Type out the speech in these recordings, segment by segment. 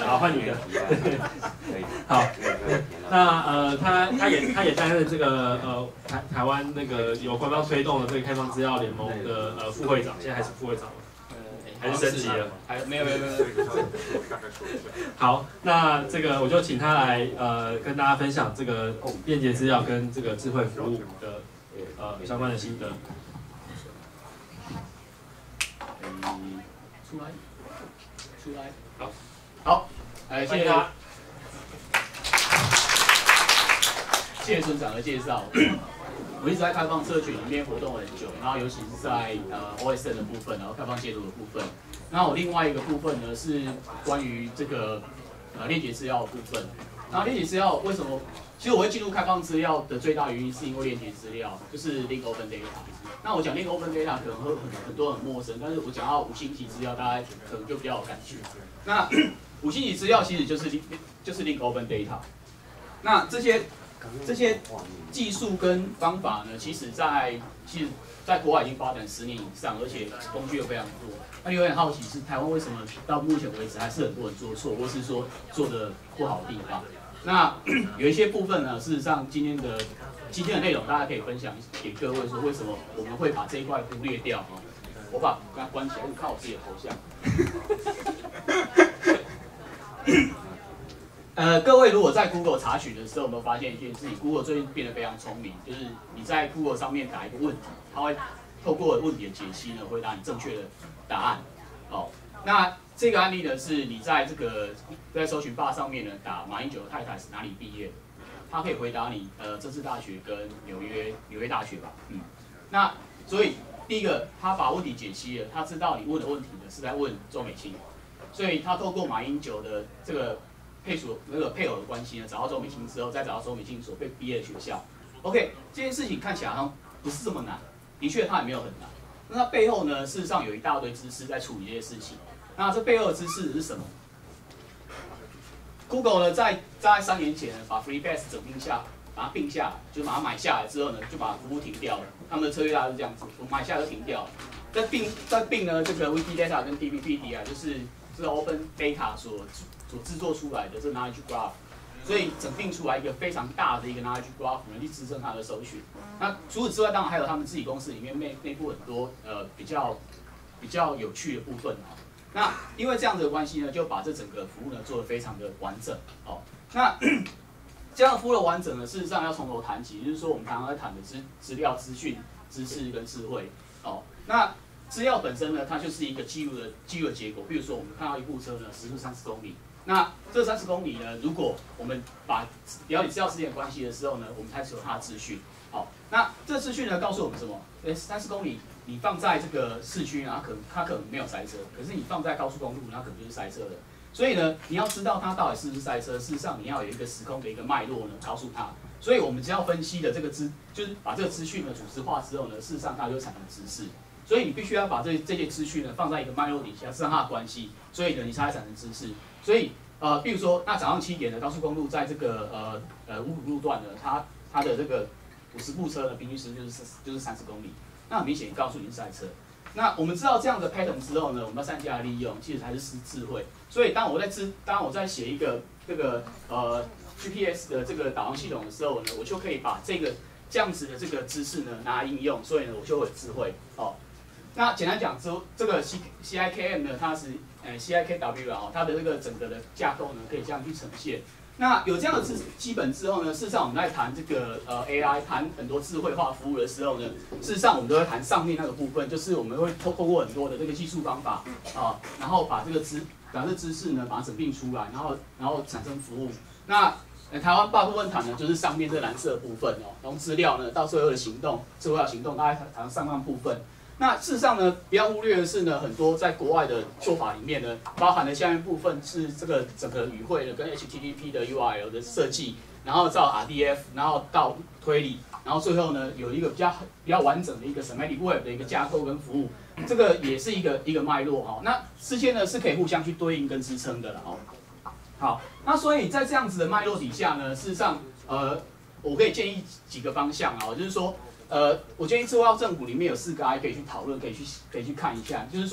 好，换你的。好，那他也担任这个台湾那个有官方推动的这个开放资料联盟的副会长，现在还是副会长吗？还是升级了？ 还没有。 好，那这个我就请他来跟大家分享这个便捷资料跟这个智慧服务的相关的心得。 出来。 好， 谢谢村长的介绍。我一直在开放社群里面活动很久，然后尤其是在OSN 的部分，然后开放解读的部分。那我另外一个部分呢是关于这个链接资料的部分。然后链接资料为什么？其实我会进入开放资料的最大原因是因为链接资料就是 Link Open Data。那我讲 Link Open Data 可能会很多很陌生，但是我讲到五星级资料，大家可能就比较有感觉。那五星级资料其实就是 Link Open Data。那这些技术跟方法呢，其实在国外已经发展10年以上，而且工具又非常多。那有点好奇是台湾为什么到目前为止还是很多人做错，或是说做的不好的地方？那有一些部分呢，事实上今天的内容大家可以分享给各位说，为什么我们会把这一块忽略掉啊？我把它关起来，我看我自己的头像。各位如果在 Google 查询的时候，有没有发现一件事情 ？Google 最近变得非常聪明，就是你在 Google 上面打一个问题，它会透过问题的解析呢，回答你正确的答案。哦，那这个案例呢，是你在在搜寻 bar 上面呢打马英九的太太是哪里毕业，它可以回答你政治大学跟纽约大学吧。那所以第一个，他把问题解析了，他知道你问的问题呢是在问周美青，所以他透过马英九的这个配偶的关系呢，找到周美青之后，再找到周美青所毕业的学校。OK， 这件事情看起来好像不是这么难，的确它也没有很难。那它背后呢，事实上有一大堆知识在处理这些事情。那这背后的知识是什么 ？Google 呢，在3年前呢，把 FreeBSD 把它并下来，就把它买下来之后呢，就把服务停掉了。他们的策略大概是这样子，我买下来就停掉了。再并呢，这个 Wikidata 跟 DBpedia 啊，就是这个 Open Data 所制作出来的这 Knowledge Graph， 所以整并出来一个非常大的一个 Knowledge Graph 去支撑它的搜寻。那除此之外，当然还有他们自己公司里面内部很多比较有趣的部分哦。那因为这样子的关系呢，就把这整个服务呢做得非常的完整哦。那这样的服务的完整呢，事实上要从头谈起，就是说我们常常在谈的资料、资讯、知识跟智慧哦。那资料本身呢，它就是一个记录的结果。比如说我们看到一部车呢，时速30公里，那这30公里呢，如果我们了解资料之间的关系的时候呢，我们开始有它的资讯。好，那这资讯呢告诉我们什么？30公里你放在这个市区呢，它可能没有塞车，可是你放在高速公路，它可能就是塞车的。所以呢，你要知道它到底是不是塞车，事实上你要有一个时空的一个脉络呢，告诉它。所以我们只要分析的这个就是把这个资讯呢组织化之后呢，事实上它就会产生知识。所以你必须要把这些资讯呢放在一个脉络底下，知道它的关系，所以呢你才会产生知识。所以比如说，那早上7点的高速公路在这个五股路段呢，它的这个50部车的平均时速就是30公里，那很明显告诉你是塞车。那我们知道这样的 pattern 之后呢，我们要善加利用，其实才是智慧。所以当我在写一个这个GPS 的这个导航系统的时候呢，我就可以把这样子的这个知识呢拿来应用，所以呢我就会有智慧。哦，那简单讲这个 CIKM 呢，它是CIKW 啊，它的这个整个的架构呢可以这样去呈现。那有这样的基本之后呢，事实上我们在谈这个AI 谈很多智慧化服务的时候呢，事实上我们都会谈上面那个部分，就是我们会透过很多的这个技术方法啊，然后把这知识呢把它整并出来，然后产生服务。那台湾大部分谈的就是上面这蓝色的部分哦，从资料呢到最后的行动，智慧化行动，大概谈上半部分。那事实上呢，不要忽略的是呢，很多在国外的做法里面呢，包含的下面部分是这个整个语汇的跟 HTTP 的 URL 的设计，然后到 RDF， 然后到推理，然后最后呢有一个比较完整的一个 Semantic Web 的一个架构跟服务，这个也是一个脉络哈。那之间呢是可以互相去对应跟支撑的了哦。好，那所以在这样子的脉络底下呢，事实上我可以建议几个方向啊，就是说。我建议智慧化政府里面有4个 I 可以去讨论，可以去看一下。就是说，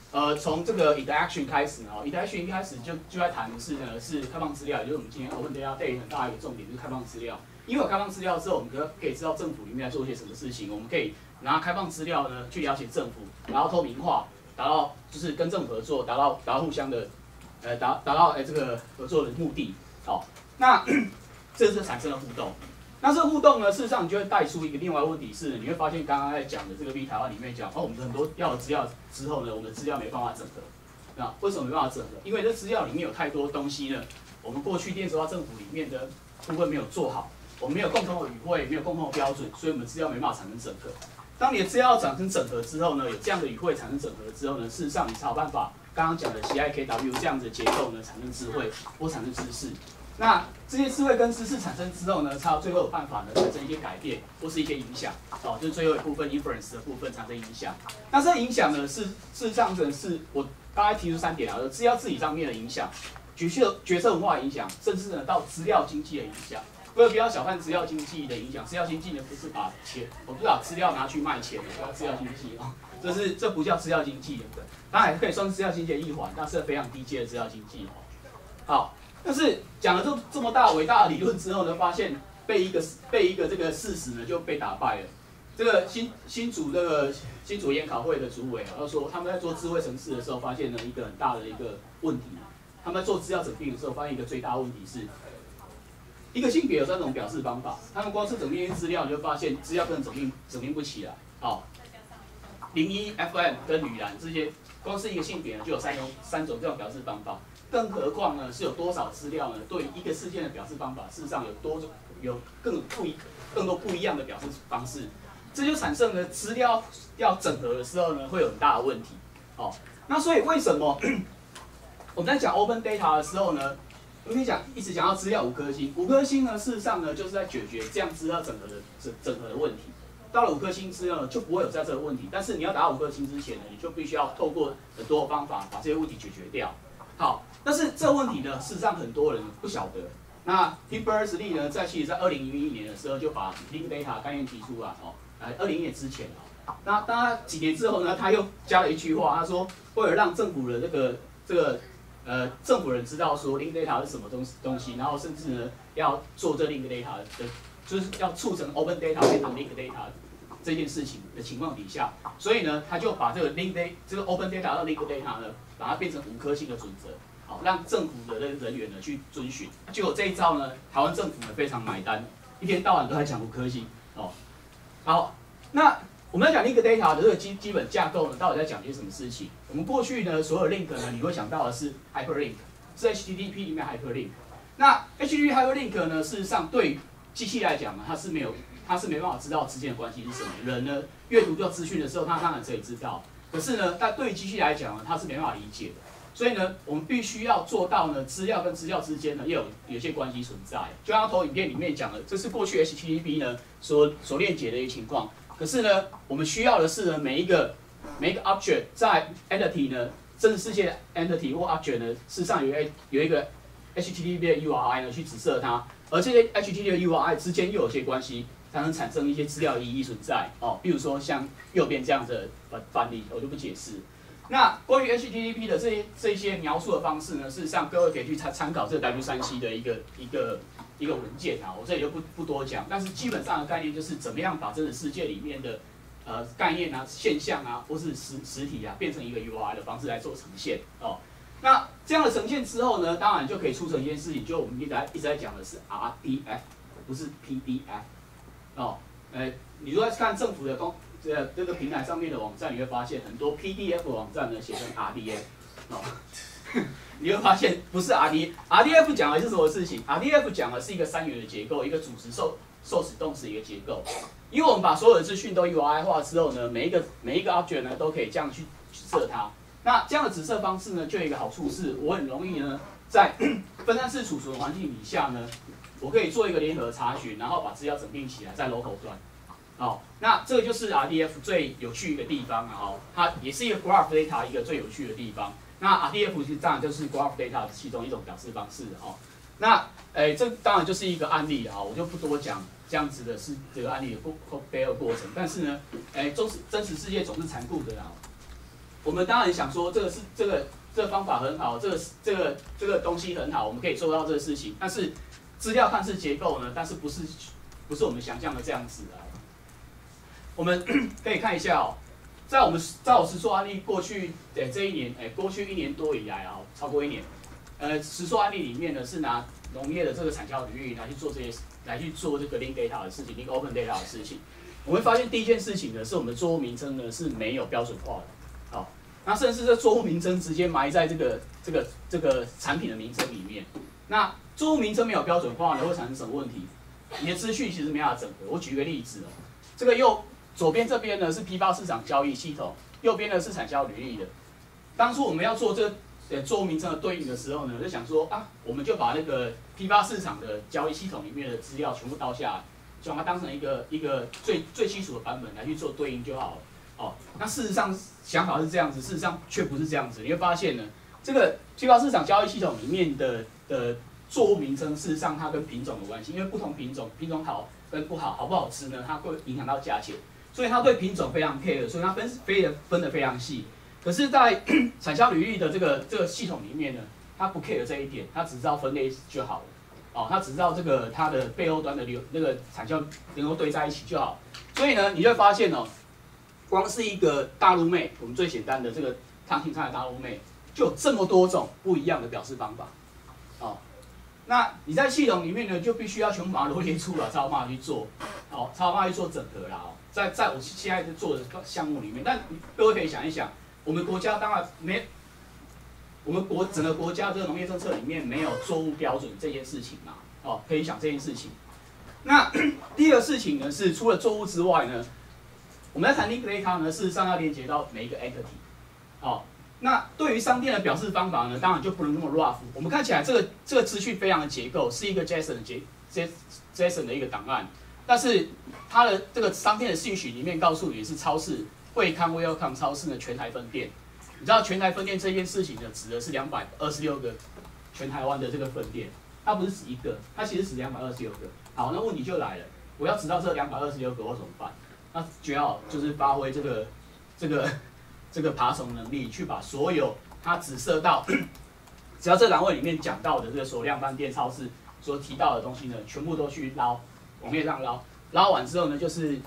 从这个 interaction 开始呢 ，interaction 一开始就在谈的是呢是开放资料，也就是我们今天 Open Data Day 很大的一个重点就是开放资料。因为有开放资料之后，我们可以知道政府里面在做些什么事情，我们可以拿开放资料呢去了解政府，达到透明化，达到就是跟政府合作，达到互相的达到这个合作的目的。好，那这是产生了互动。那这个互动呢，事实上你就会带出一个另外一个问题是，你会发现刚刚在讲的这个 V 台湾里面讲，我们很多要的资料之后呢，我们的资料没办法整合。那为什么没办法整合？因为这资料里面有太多东西呢，我们过去电子化政府里面的部分没有做好。我们没有共同的语汇，没有共同的标准，所以我们资料没办法产生整合。当你的资料产生整合之后呢，有这样的语汇产生整合之后呢，事实上你才有办法刚刚讲的 CIKW 这样子的结构呢，产生智慧或产生知识。那这些智慧跟知识产生之后呢，才有最后有办法呢产生一些改变或是一些影响。就是最后一部分 inference 的部分产生影响。那这个影响呢，事实上呢是我刚才提出3点资料治理上面的影响，决策文化的影响，甚至呢到资料经济的影响。不要小看资料经济的影响，资料经济呢不是把钱，我不是把资料拿去卖钱的，叫资料经济这不叫资料经济的，当然可以算是资料经济的一环，但是非常低阶的资料经济。好，但是讲了这么大伟大的理论之后呢，发现被一个这个事实呢就被打败了。这个新竹研考会的主委他说他们在做智慧城市的时候，发现了一个很大的一个问题。他们在做资料整并的时候，发现一个最大的问题是。一个性别有3种表示方法，他们光是整并资料，你就发现资料根本整并不起来。01 FM 跟女篮这些，光是一个性别呢就有3种这种表示方法，更何况呢是有多少资料呢？对于一个事件的表示方法，事实上有更多不一样的表示方式，这就产生了资料要整合的时候呢会有很大的问题。那所以为什么我们在讲 Open Data 的时候呢？我跟你讲，一直讲到资料5颗星，5颗星呢，事实上呢，就是在解决这样资料整合的问题。到了5颗星之后呢，就不会有这个问题。但是你要达到5颗星之前呢，你就必须要透过很多的方法把这些问题解决掉。好，但是这个问题呢，事实上很多人不晓得。那 Tim Berners-Lee 呢，其实在2001年的时候就把 Link Data 概念提出来2001年之前那当然几年之后呢，他又加了一句话，他说为了让政府的政府人知道说 link data 是什么东西，然后甚至呢要做这 link data 就是要促成 open data 变成 link data 这件事情的情况底下，所以呢他就把这个 open data 到 link data 呢，把它变成5颗星的准则，好让政府的人员呢去遵循。结果这一招呢，台湾政府呢非常买单，一天到晚都在讲5颗星好，那我们在讲 link data 的这个基本架构呢，到底在讲些什么事情？我们过去呢，所有 link 呢，你会想到的是 hyperlink， 是 HTTP 里面 hyperlink。那 HTTP hyperlink 呢，事实上对于机器来讲呢，它是没办法知道之间的关系是什么。人呢阅读到资讯的时候，它当然可以知道，可是呢，但对于机器来讲呢，它是没办法理解的。所以呢，我们必须要做到呢，资料跟资料之间呢，要有些关系存在。就像投影片里面讲的，这是过去 HTTP 呢所链接的一个情况。可是呢，我们需要的是呢，每一个 object 在 entity 呢，真实世界的 entity 或 object 呢，事实上有一个 HTTP 的 URI 呢去指涉它，而这些 HTTP 的 URI 之间又有些关系，才能产生一些资料意义存在比如说像右边这样的范例，我就不解释。那关于 HTTP 的这些描述的方式呢，事实上各位可以去参考这个 W3C 的一个文件我这里就不多讲。但是基本上的概念就是怎么样把真实世界里面的概念现象或是实体变成一个 URI 的方式来做呈现那这样的呈现之后呢，当然就可以促成一件事情，就我们一直在讲的是 RDF， 不是 PDF 你如果看政府的这个平台上面的网站，你会发现很多 PDF 网站呢写成 RDF 你会发现不是 RDF 讲的是什么事情 ？RDF 讲的是一个3元的结构，一个主词受使动词的一个结构。因为我们把所有的资讯都 URI 化之后呢，每一个 object 呢都可以这样去设它。那这样的指涉方式呢，就有一个好处是，我很容易呢在分散式储存环境底下呢，我可以做一个联合查询，然后把资料整并起来在 local 端。那这个就是 RDF 最有趣的地方它也是一个 graph data 一个最有趣的地方。那 RDF 当然就是 graph data 其中一种表示方式那这当然就是一个案例我就不多讲这样子的是这个案例的背后过程。但是呢，真实世界总是残酷的我们当然想说这个方法很好，这个东西很好，我们可以做到这个事情。但是资料看似结构呢，但是不是我们想象的这样子啊。我们可以看一下哦，在我实作案例过去这一年，过去1年多以来啊，超过1年，实作案例里面呢是拿农业的这个产销履历来去做这个 link data 的事情 ，link open data 的事情。我们发现第一件事情呢，是我们的作物名称呢是没有标准化的，好，那甚至这作物名称直接埋在这个产品的名称里面。那作物名称没有标准化呢，会产生什么问题？你的资讯其实没办法整合。我举个例子哦，这个左边这边呢是批发市场交易系统，右边呢是产销履历的。当初我们要做这个作物名称的对应的时候呢，就想说啊，我们就把那个批发市场的交易系统里面的资料全部倒下来，就把它当成一个最基础的版本来去做对应就好了。哦，那事实上想法是这样子，事实上却不是这样子。你会发现呢，这个批发市场交易系统里面的作物名称，事实上它跟品种有关系，因为不同品种好跟不好，好不好吃呢，它会影响到价钱，所以它对品种非常 care， 所以它分得非常细。可是，在产销履历的这个系统里面呢，它不 care 这一点，它只知道分类就好了。哦，它只知道它的背后端的那个产销能够堆在一起就好。所以呢，你就会发现哦，光是一个大陆妹，我们最简单的这个烫青菜的大陆妹，就有这么多种不一样的表示方法。哦，那你在系统里面呢，就必须要全部把它罗列出来，才有办法去做，哦，才有办法去做整合啦。哦，在我现在做的项目里面，但各位可以想一想，我们国家当然我们整个国家这个农业政策里面没有作物标准这件事情嘛，哦，可以想这件事情。那第二个事情呢是，除了作物之外呢，我们在谈 link data 呢，事实上要连接到每一个 entity， 哦。那对于商店的表示方法呢，当然就不能那么 rough。我们看起来这个资讯非常的结构，是一个 JSON 的一个档案，但是它的这个商店的信息里面告诉你是超市惠康 Welcome 超市的全台分店。你知道全台分店这件事情呢，指的是226个全台湾的这个分店，它不是指一个，它其实指226个。好，那问题就来了，我要知道这226个我怎么办？那最好就是发挥这个爬虫能力，去把所有它只涉到，只要这栏位里面讲到的这个所有量贩店、超市所提到的东西呢，全部都去捞，网页上捞完之后呢，就是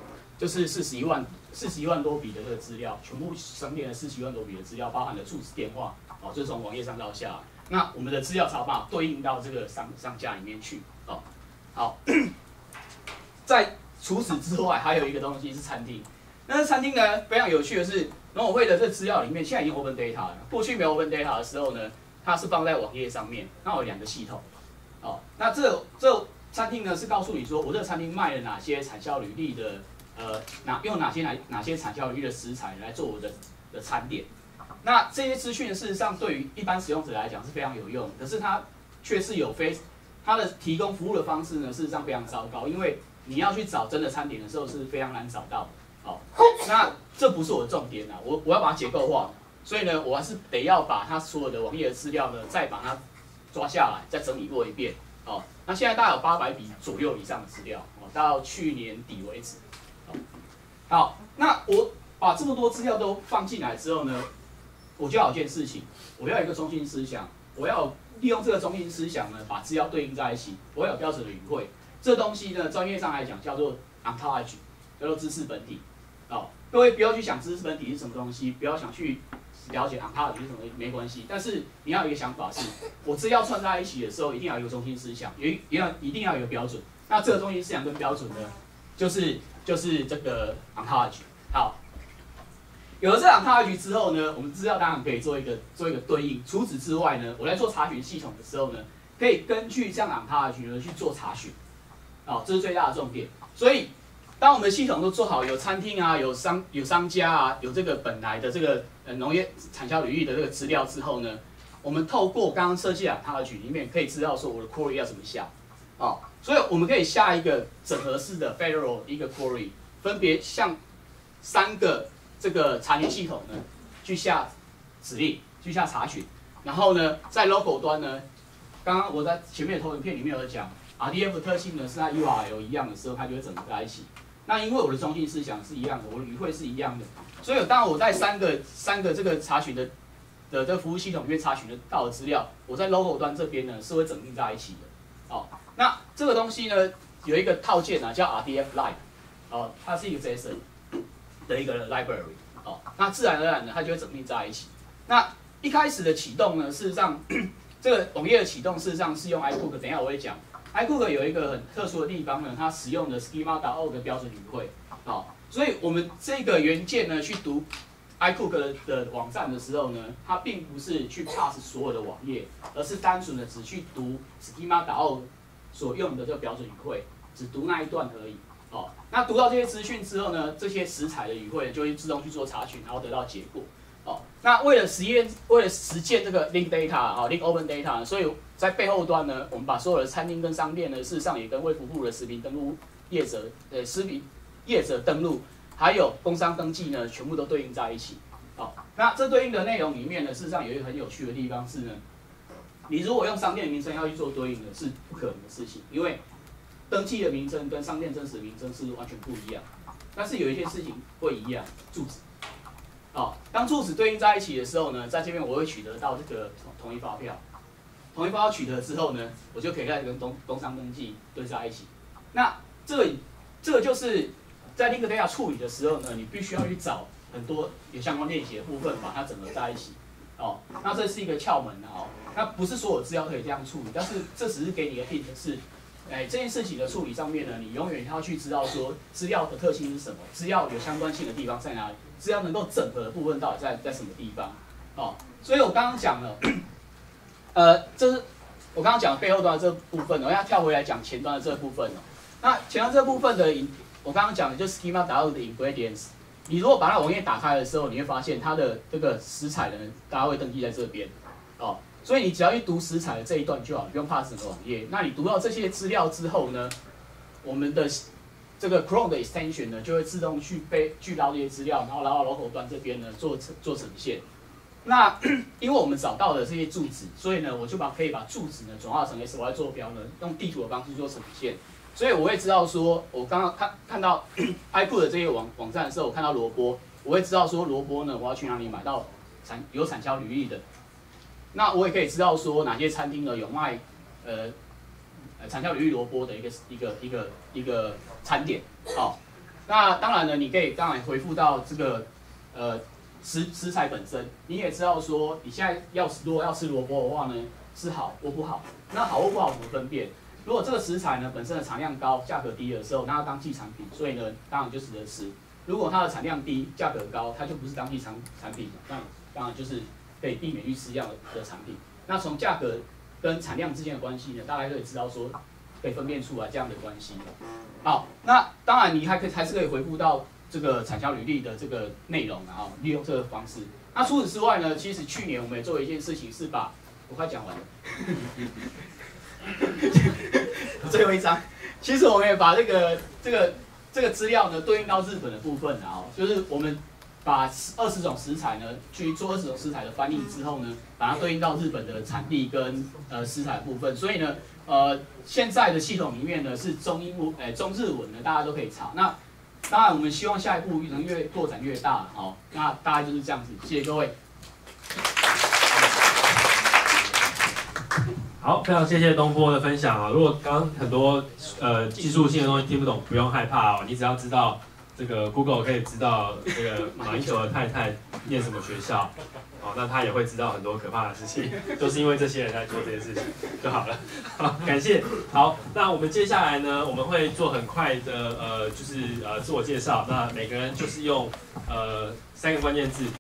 41万多笔的这个资料，全部商店的41万多笔的资料，包含了住址、电话，哦，就是从网页上捞下来。那我们的资料才有办法对应到这个商家里面去，哦，好。在除此之外，还有一个东西是餐厅。那餐厅呢，非常有趣的是，农委会的这资料里面，现在已经 open data 了。过去没有 open data 的时候呢，它是放在网页上面，那有2个系统，哦，那这餐厅呢是告诉你说，我这个餐厅卖了哪些产销履历的，用哪些产销履历的食材来做我的餐点。那这些资讯事实上对于一般使用者来讲是非常有用，可是它却是它的提供服务的方式呢，事实上非常糟糕，因为你要去找真的餐点的时候是非常难找到的。好，那这不是我的重点啊，我要把它结构化，所以呢，我还是得要把它所有的网页的资料呢，再把它抓下来，再整理过一遍。哦，那现在大概有800笔左右以上的资料，哦，到去年底为止。好，那我把这么多资料都放进来之后呢，我就要有一件事情，我要有一个中心思想，我要利用这个中心思想呢，把资料对应在一起，我要有标准的语汇。这东西呢，专业上来讲叫做 ontology， 叫做知识本体。哦，各位不要去想知识本体是什么东西，不要想去了解 ontology 是什么，没关系。但是你要有一个想法是，我资料串在一起的时候，一定要有一个中心思想，一定要有一个标准。那这个中心思想跟标准呢，就是这个 ontology。好，有了这 ontology 之后呢，我们资料当然可以做一个对应。除此之外呢，我在做查询系统的时候呢，可以根据这样 ontology 呢去做查询。哦，这是最大的重点。所以，当我们的系统都做好，有餐厅啊，有商家啊，有这个本来的这个农业产销履历的这个资料之后呢，我们透过刚刚设计的 ontology 里面可以知道说我的 query 要怎么下。哦，所以我们可以下一个整合式的 federal 一个 query， 分别向3个这个查询系统呢去下指令，去下查询，然后呢，在 local 端呢，刚刚我在前面的投影片里面有讲。RDF 特性呢是在 URL 一样的时候，它就会整合在一起。 那因为我的中心思想是一样的，我的语汇是一样的，所以当我在三个这个查询的这个服务系统里面查询的到的资料，我在 local 端这边呢是会整并在一起的。哦，那这个东西呢有一个套件啊叫 RDF-Lib， 哦，它是一个 JSON 的一个 library， 哦，那自然而然的它就会整并在一起。那一开始的启动呢，事实上这个网页的启动事实上是用 iCook， 等一下我会讲。iCook 有一个很特殊的地方呢，它使用的 schema.org 的标准语汇，好，所以我们这个元件呢去读 iCook 的网站的时候呢，它并不是去 pass 所有的网页，而是单纯的只去读 schema.org 所用的这个标准语汇，只读那一段而已。好，那读到这些资讯之后呢，这些食材的语汇就会自动去做查询，然后得到结果。好，那为了实践这个 link data 啊 link open data， 所以在背后端呢，我们把所有的餐厅跟商店呢，事实上也跟卫福部的食品登录业者食品业者登录，还有工商登记呢，全部都对应在一起。好，那这对应的内容里面呢，事实上有一个很有趣的地方是呢，你如果用商店的名称要去做对应的，是不可能的事情，因为登记的名称跟商店真实的名称是完全不一样。但是有一些事情会一样，住址。哦，当住址对应在一起的时候呢，在这边我会取得到这个统一发票。统一发票取得之后呢，我就可以开始跟工商登记对在一起。那这个就是在 link data 处理的时候呢，你必须要去找很多有相关链接的部分，把它整合在一起。哦，那这是一个窍门啊。哦，那不是所有资料可以这样处理，但是这只是给你的 hint 是，这件事情的处理上面呢，你永远要去知道说资料的特性是什么，资料有相关性的地方在哪里。资料能够整合的部分到底在什么地方？哦，所以我刚刚讲了，这是我刚刚讲的背后端的这部分，我要跳回来讲前端的这部分哦。那前端这部分的我刚刚讲的就是 schema.org 的 ingredients。你如果把那网页打开的时候，你会发现它的这个食材呢，大家会登记在这边。哦，所以你只要去读食材的这一段就好，不用怕整个网页。那你读到这些资料之后呢，我们的这个 Chrome 的 extension 呢，就会自动去捞这些资料，然后捞到 local 端这边呢做呈现。那因为我们找到了这些住址，所以呢，我就可以把住址呢转化成 SY 坐标呢，用地图的方式做呈现。所以我会知道说，我刚刚看到 iCook 的这些网站的时候，我看到萝卜，我会知道说萝卜呢，我要去哪里买到有产销履历的。那我也可以知道说哪些餐厅呢有卖产销履历萝卜的一个餐点。好，那当然呢，你可以当然回复到这个食材本身，你也知道说你现在如果要吃萝卜的话呢，是好或不好。那好或不好怎么分辨？如果这个食材呢本身的产量高、价格低的时候，那它当季产品，所以呢当然就值得吃。如果它的产量低、价格高，它就不是当季产品，那当然就是可以避免去吃这样的产品。那从价格跟产量之间的关系呢，大家可以知道说，可以分辨出来这样的关系。好，那当然你还是可以回复到这个产销履历的这个内容啊，利用这个方式。那除此之外呢，其实去年我们也做了一件事情，是把我快讲完了，最后一张，其实我们也把这个资料呢对应到日本的部分啊，就是我们把20种食材呢去做20种食材的翻译之后呢，把它对应到日本的产地跟食材的部分，所以呢现在的系统里面呢是中日文呢大家都可以查。那当然我们希望下一步能越拓展越大，好，那大概就是这样子，谢谢各位。 好，非常谢谢东波的分享啊！如果刚刚很多技术性的东西听不懂，不用害怕哦，你只要知道这个 Google 可以知道这个马英九的太太念什么学校，哦，那他也会知道很多可怕的事情，都是因为这些人在做这些事情就好了。好，感谢。好，那我们接下来呢，我们会做很快的就是自我介绍，那每个人就是用3个关键字。